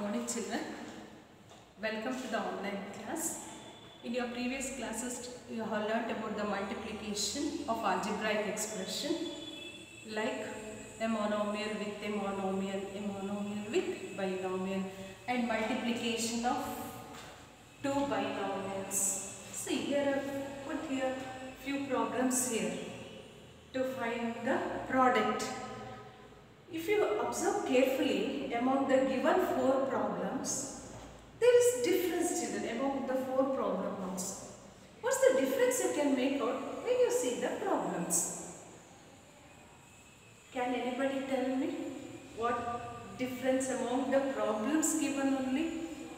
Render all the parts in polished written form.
morning children. Welcome to the online class. In your previous classes you have learnt about the multiplication of algebraic expression like a monomial with a monomial with binomial, and multiplication of two binomials. See, here I have put here few problems here to find the product. If you observe carefully, among the given four problems, there is difference, children, among the four problems. What's the difference you can make out when you see the problems? Can anybody tell me what difference among the problems given only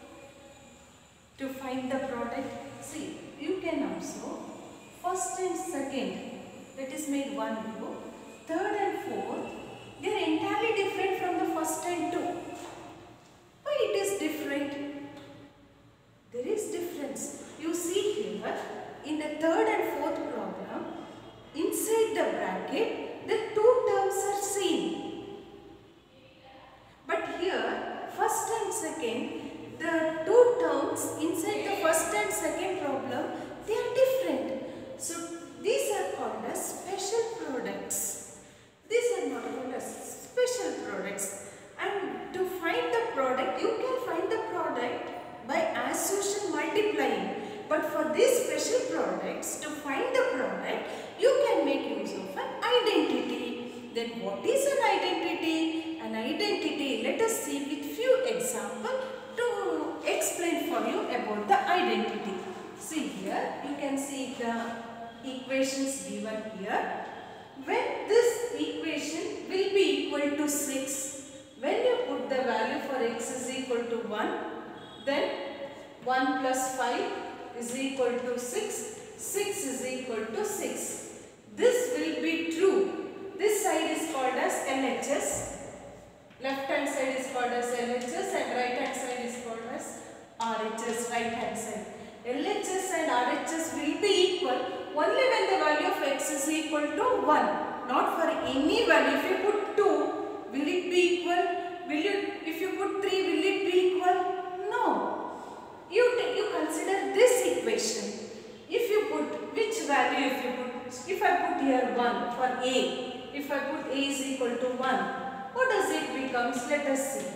to find the product? See, you can observe first and second, that is made one row, third and fourth, they are entirely different from the first and two. Why it is different? There is difference. You see here, in the third and fourth problem, inside the bracket, the two terms are same. But here, first and second, the two terms inside the first and second problem, they are different. So, these are called as special products. These are not called as special products. And to find the product, you can find the product by as usual multiplying. But for these special products, to find the product, you can make use of an identity. Then what is an identity? An identity, let us see with few examples to explain for you about the identity. See here, you can see the equations given here. When this equation will be equal to 6, when you put the value for x is equal to 1, then 1 plus 5 is equal to 6, 6 is equal to 6. This will be true. This side is called as LHS, left hand side is called as LHS and right hand side is called as RHS, right hand side. LHS and RHS will be equal only when the value of x is equal to 1, not for any value. If you put 2, will it be equal? If you put 3, will it be equal? No. You consider this equation. If you put which value, if I put here 1 for a, if I put a is equal to 1, what does it becomes? Let us see.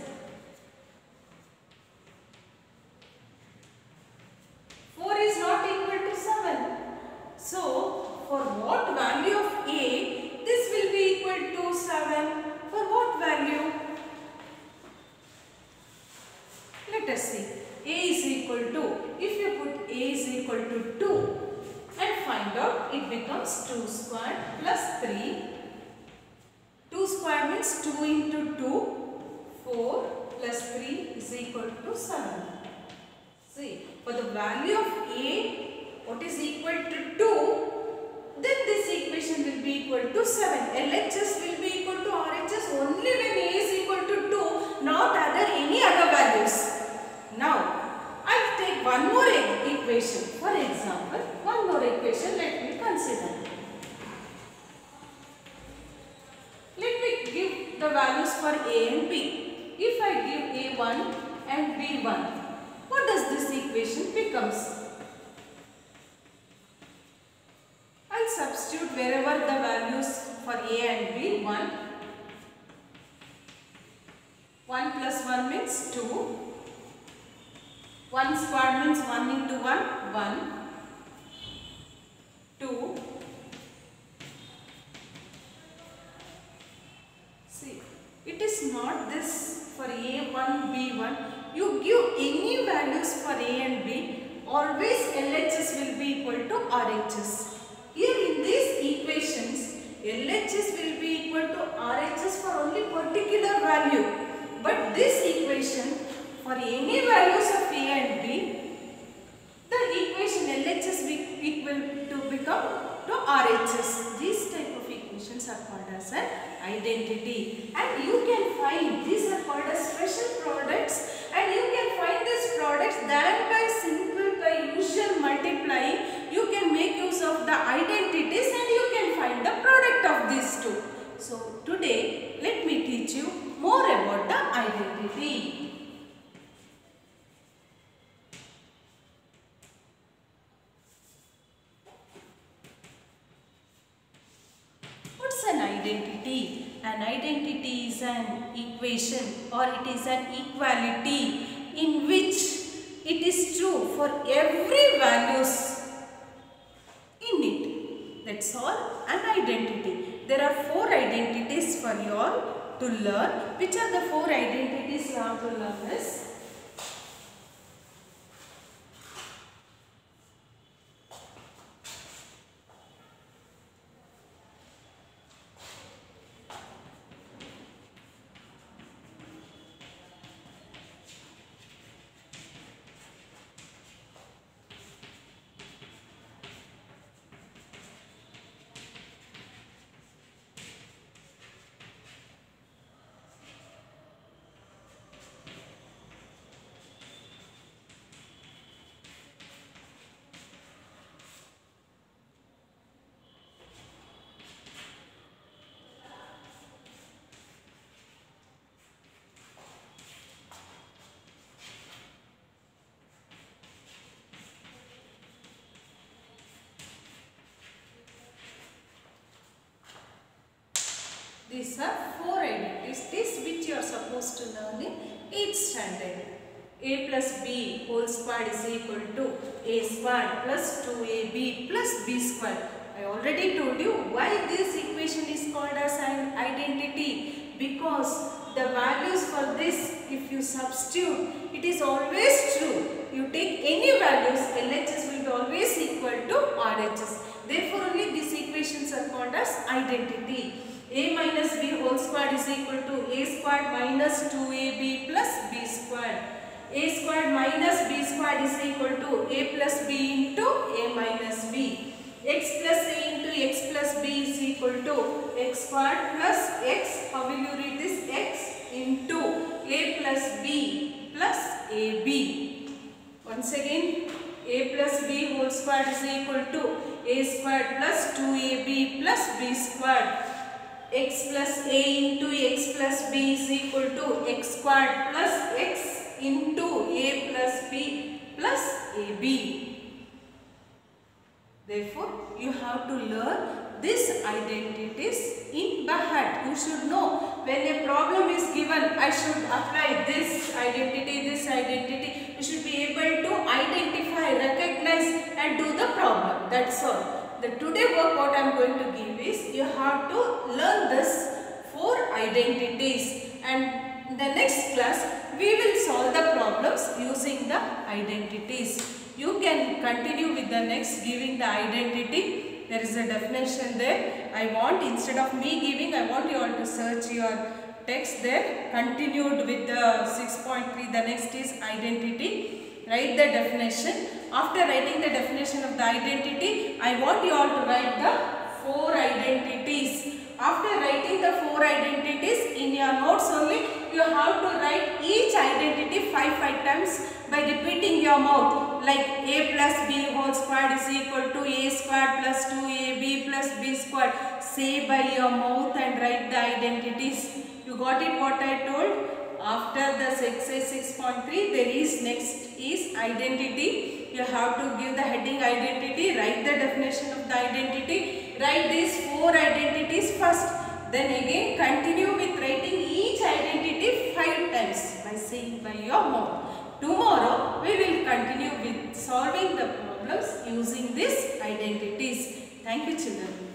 4 is not equal to 7. So, for what value of a, this will be equal to 7. For what value? Let us see. A is equal to, if you put a is equal to 2 and find out, it becomes 2 squared plus 3. 2 squared means 2 into 2, 4 plus 3 is equal to 7. See, for the value of a, what is equal to 2, then this equation will be equal to 7. LHS will be equal to RHS only when a is equal to 2, not any other values. Now, I will take one more equation. For example, one more equation let me consider. Let me give the values for a and b. If I give a1 and b1, what does this equation becomes? I'll substitute wherever the values for a and b, 1. 1 plus 1 means 2. 1 squared means 1 into 1, 1. 2. See, it is not this for a1, b1. You give any values for a and b, always LHS will be equal to RHS. Here in these equations, LHS will be equal to RHS for only particular value. But this equation, for any values of a and b, the equation LHS will equal to become to RHS. These type of equations are called as an identity. And you can find, these are called as special products, and you can find these products than by usual multiplying. You can make use of the identities and you can find the product of these two. So today let me teach you more about the identity. identity. An identity is an equation or it is an equality in which it is true for every values in it. That's all an identity. There are 4 identities for you all to learn. Which are the 4 identities you have to learn is? These are 4 identities which you are supposed to learn in 8th standard. A plus b whole squared is equal to a squared plus 2ab plus b squared. I already told you why this equation is called as an identity, because the values for this, if you substitute, it is always true. You take any values, LHS will be always equal to RHS. Therefore only these equations are called as identity. A minus b whole squared is equal to a squared minus 2ab plus b squared. A squared minus b squared is equal to a plus b into a minus b. X plus a into x plus b is equal to x squared plus x. How will you read this? X into a plus b plus ab. Once again, a plus b whole squared is equal to a squared plus 2ab plus b squared. X plus a into x plus b is equal to x squared plus x into a plus b plus ab. Therefore, you have to learn these identities in by heart. You should know when a problem is given, I should apply this identity. You should be able to identify, recognize and do the problem. That's all. The today work what I am going to give is, you have to learn this 4 identities, and in the next class we will solve the problems using the identities. You can continue with the next giving the identity. There is a definition there. I want, instead of me giving, I want you all to search your text there. Continued with the 6.3, the next is identity. Write the definition. After writing the definition of the identity, I want you all to write the 4 identities. After writing the 4 identities in your notes only, you have to write each identity 5 times by repeating your mouth. Like a plus b whole squared is equal to a squared plus 2ab plus b squared. Say by your mouth and write the identities. You got it what I told? After the exercise 6.3, there is next is identity. You have to give the heading identity, write the definition of the identity, write these 4 identities first. Then again continue with writing each identity 5 times by saying by your mouth. Tomorrow we will continue with solving the problems using these identities. Thank you children.